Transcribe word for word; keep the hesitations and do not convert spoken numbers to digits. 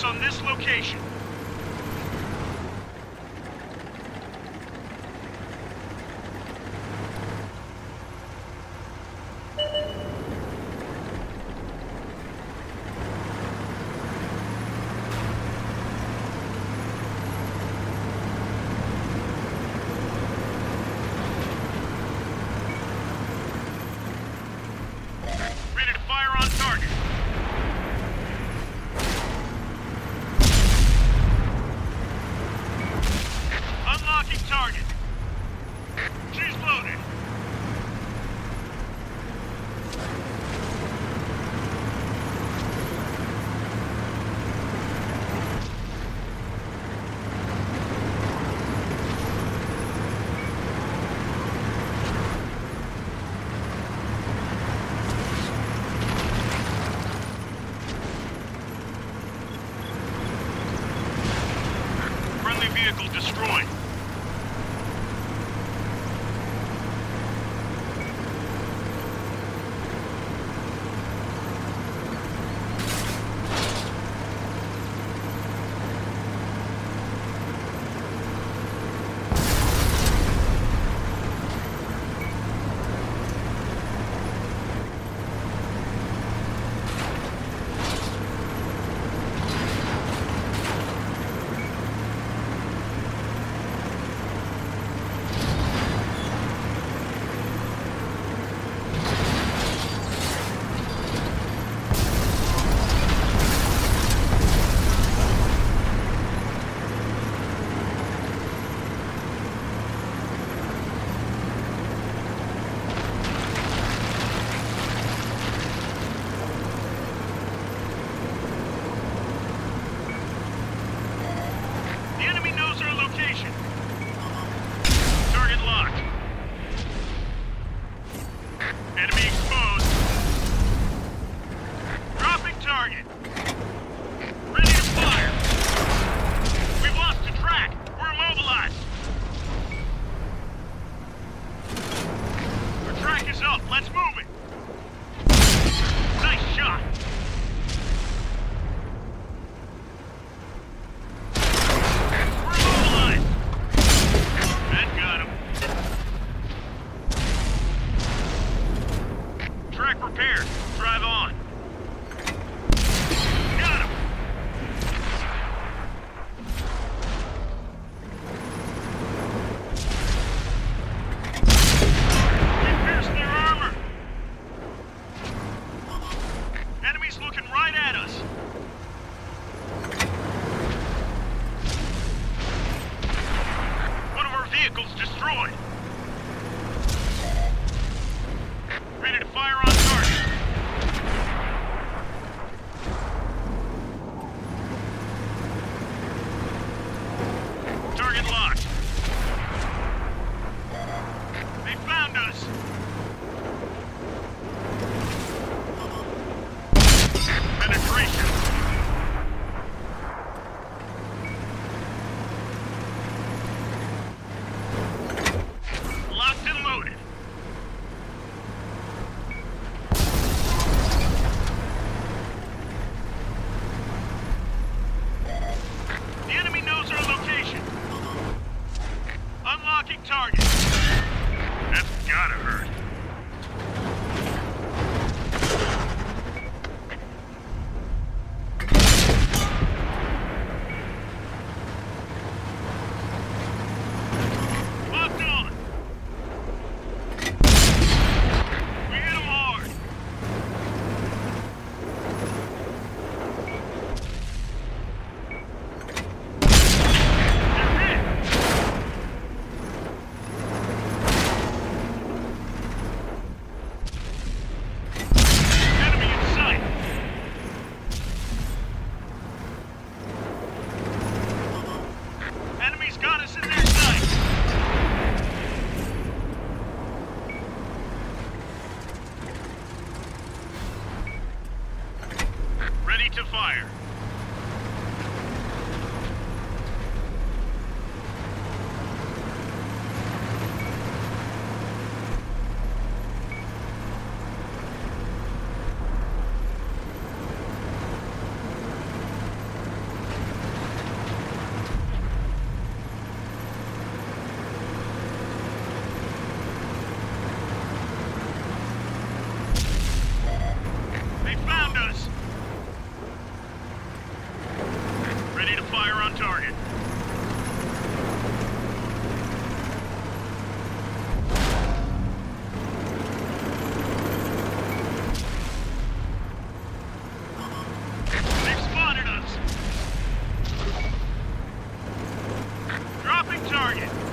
Focus on this location. Ready to fire on target. Unlocking target. She's loaded. Friendly vehicle destroyed. The enemy knows our location. Target locked. Enemy exposed. Dropping target. Ready to fire. We've lost the track. We're immobilized. Our track is up. Let's move it. Nice shot. We're immobilized. That got him. Track repaired. Drive on. Got him. We pierced their armor. Enemies looking right at us. One of our vehicles destroyed. Ready to fire on target. Target locked. They found us. Penetration. Locked and loaded. target.